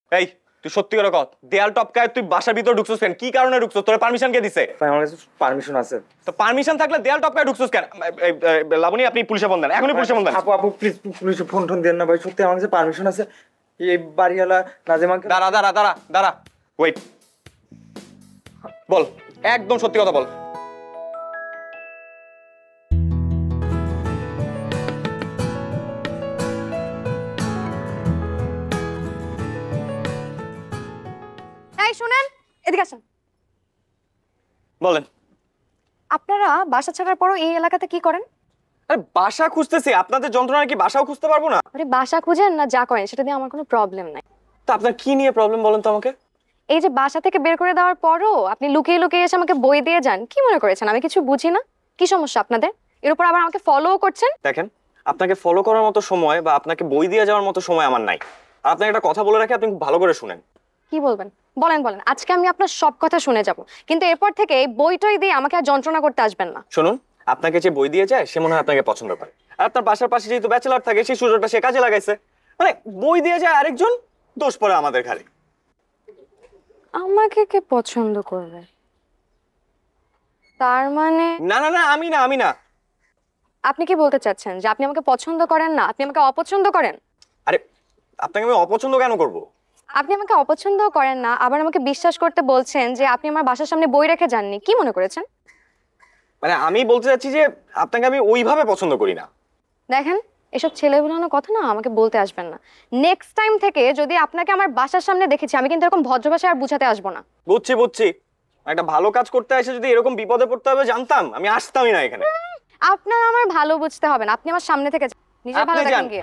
এই তুই সত্যি করে কত দেয়াল টপকায় তুই বাসার ভিতর ঢুকছস কেন? কি কারণে ঢুকছস? তোর পারমিশন কে দিছে? ভাই আমার কাছে পারমিশন আছে। তো পারমিশন থাকলে দেয়াল টপকায় ঢুকছস কেন? লাবণী আপনি পুলিশে ফোন দেন, এখনই পুলিশে ফোন দেন। আপু প্লিজ পুলিশে ফোন দেন না ভাই, সত্যি আমার কাছে পারমিশন আছে। এই বাড়িওয়ালা নাজিমাকে দাঁড়া ওয়েট, বল একদম সত্যি কথা বল। এই শুনেন, এদিকে আসেন। বলেন। আপনারা বাসা ছাড়ার পরও এই এলাকাতে কি করেন? আরে বাসা খুঁজতেছি, আপনাদের যন্ত্রণা কি বাসাও খুঁজতে পারবো না? আরে বাসা খুঁজেন না যা করেন সেটা দিয়ে আমার কোনো প্রবলেম নাই। তো আপনার কি নিয়ে প্রবলেম বলেন তো আমাকে? এই যে বাসা থেকে বের করে দেওয়ার পরও আপনি লুকিয়ে লুকিয়ে এসে আমাকে বই দিয়ে যান, কি মনে করেছেন আমি কিছু বুঝি না? কি সমস্যা আপনাদের? এর উপর আবার আমাকে ফলোও করছেন। দেখেন, আপনাকে ফলো করার মতো সময় বা আপনাকে বই দিয়ে যাওয়ার মতো সময় আমার নাই। আর আপনাকে একটা কথা বলে রাখি, আপনি খুব ভালো করে শুনেন। কি বলবেন? বলেন। আজকে আমি আপনার সব কথা শুনে যাব, কিন্তু এরপর থেকে এই বইটই দিয়ে আমাকে আর যন্ত্রণা করতে আসবেন না। শুনুন, আপনাকে যে বই দিয়ে যায় সে মনে হয় আপনাকে পছন্দ করে, আর আপনার বাসার পাশে যেহেতু ব্যাচেলর থাকে সেই সুযোগটা সে কাজে লাগাইছে। মানে বই দিয়ে যায় আরেকজন, দোষ পড়ে আমাদের ঘাড়ে। আমাকে কে পছন্দ করবে? তার মানে না আমি না। আপনি কি বলতে চাচ্ছেন যে আপনি আমাকে পছন্দ করেন না, আপনি আমাকে অপছন্দ করেন? আরে আপনাকে আমি অপছন্দ কেন করব? আপনি আমাকে অপছন্দ করেন না, আবার আমাকে বিশ্বাস করতে বলছেন যে আপনি আমার বাসার সামনে বই রেখে যাননি, কি মনে করেছেন? মানে আমি বলতে চাচ্ছি যে আপনাকে আমি ওইভাবে পছন্দ করি না। দেখেন, এসব ছেলেগুলোনো কথা না আমাকে বলতে আসবেন না। নেক্সট টাইম থেকে যদি আপনাকে আমার বাসার সামনে দেখেছি, আমি কিন্তু এরকম ভদ্র ভাষায় আর বুঝাতে আসবো না। বুঝছি। একটা ভালো কাজ করতে এসে যদি এরকম বিপদে পড়তে হবে জানতাম, আমি আসতামই না এখানে। আপনার আমার ভালো বুঝতে হবে না, আপনি আমার সামনে থেকে নিজের ভালো দেখেন গিয়ে।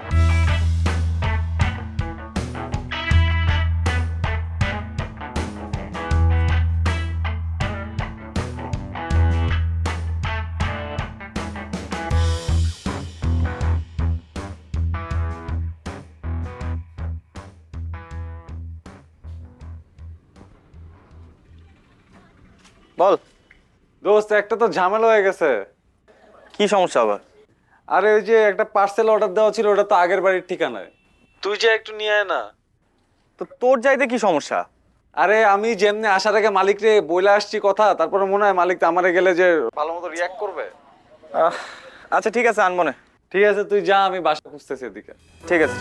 বল দোস্ত, একটা তো ঝামেলা হয়ে গেছে। কি সমস্যা আবার? আরে ওই যে একটা পার্সেল অর্ডার দেওয়া ছিল, ওটা তো আগের বাড়ির ঠিকানায়। তুই যে একটু নিয়ে আয় না। তো তোর যাইতে কি সমস্যা? আরে আমি যেমনি আসার আগে মালিকরে বইলা আসছি কথা, তারপরে মনে হয় মালিক তো আমারে গেলে যে ভালো মতো রিয়াক্ট করবে। আচ্ছা ঠিক আছে, আনমনে। ঠিক আছে, তুই যা, আমি বাসা খুঁজতেছি এদিকে। ঠিক আছে।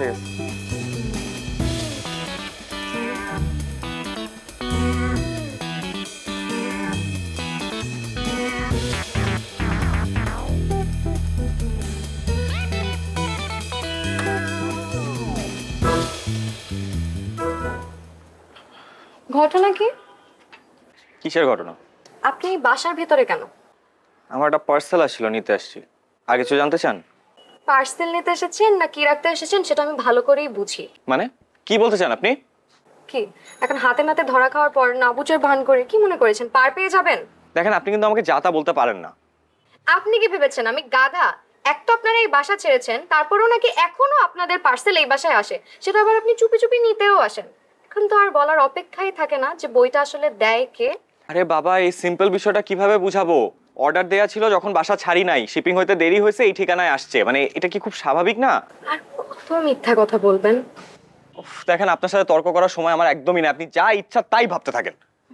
ঘটনা কি? কিসের ঘটনা? আপনি বাসার ভেতরে কেন? আমার একটা পার্সেল আসছিল, নিতে আসছি। আগে কিছু জানতে চান? পার্সেল নিতে এসেছেন না কি রাখতে এসেছেন সেটা আমি ভালো করেই বুঝি। মানে কি বলতে চান আপনি? কি এখন হাতে নাতে ধরা খাওয়ার পর না বুঝের ভান করে কি মনে করেছেন পার পেয়ে যাবেন? দেখেন, আপনি কিন্তু আমাকে যা তা বলতে পারেন না। আপনি কি ভেবেছেন আমি গাধা? এক তো আপনারা এই বাসা ছেড়েছেন, তারপরেও নাকি এখনো আপনাদের পার্সেল এই বাসায় আসে, সেটা আবার আপনি চুপি চুপি নিতেও আসেন। এখন তো আর বলার অপেক্ষাই থাকে না যে বইটা আসলে দেয় কে। আরে বাবা, এই সিম্পল বিষয়টা কিভাবে বুঝাবো? অর্ডার দেয়া ছিল, যখন বাসা ছাড়ি নাই, শিপিং হইতে দেরি হয়েছে, এই ঠিকানায় আসছে। মানে এটা কি খুব স্বাভাবিক না? আর কত মিথ্যা কথা বলবেন? দেখেন, আপনার সাথে তর্ক করার সময় আমার একদমই না। আপনি যা ইচ্ছা তাই ভাবতে থাকেন।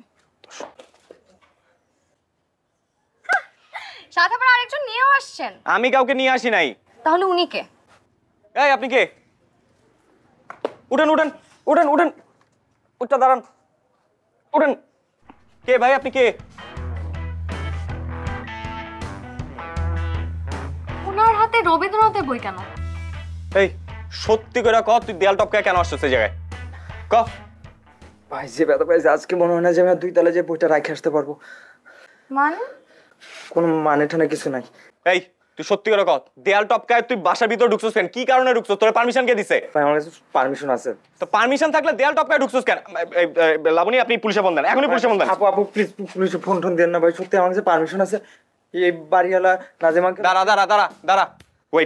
সাথে আবার আরেকজন নিয়েও আসছেন? আমি কাউকে নিয়ে আসি নাই। তাহলে উনি কে? এই আপনি কে? উঠেন। উঠটা দাঁড়ান। উঠেন। কে ভাই, আপনি কে? ওনার হাতে রবীন্দ্রনাথের বই কেন? এই সত্যি করে ক, তুই দেয়াল টপকায় কেন আসছিস এই জায়গায়? ক। ভাই যে ব্যথা পাইছে, আজকে মনে হয় না যে আমি 2 তলায় যে বইটা রাখে আসতে পারবো। মানে কোনো মানে ঠানে কিছু নাই। এই তুই সত্যি করে ক, দেয়াল টপকায় তুই বাসার ভিতর ঢুকছস কেন? কি কারণে ঢুকছস? তোর পারমিশন কে দিছে? ভাই আমার কাছে পারমিশন আছে। তো পারমিশন থাকলে দেয়াল টপকায় ঢুকছস কেন? লাবণী আপনি পুলিশে ফোন দেন, এখনই পুলিশে ফোন দেন। আপু প্লিজ পুলিশে ফোন দেন না ভাই, সত্যি আমার কাছে পারমিশন আছে। এই বাড়িওয়ালা নাজিমাকে দাঁড়া ওয়েট,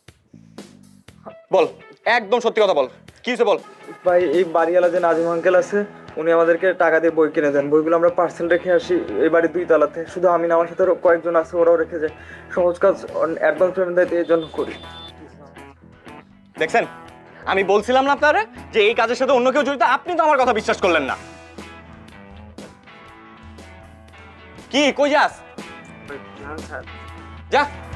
বল একদম সত্যি কথা বল, কি হয়েছে বল। ভাই এই বাড়িওয়ালা যে নাজিম আঙ্কেল আছে, উনি আমাদেরকে টাকা দিয়ে বই কিনে দেন। বইগুলো আমরা পার্সেল রেখে আসি এই বাড়ির 2 তলাতে। শুধু আমি না, আমার সাথে আরো কয়েকজন আছে, ওরাও রেখে যায়। সহজ কাজ, অ্যাডভান্স পেমেন্ট দেয়, এই জন্য করি। দেখছেন, আমি বলছিলাম না আপনারে যে এই কাজের সাথে অন্য কেউ জড়িত, আপনি তো আমার কথা বিশ্বাস করলেন না। কি কই যাস? স্যার যা।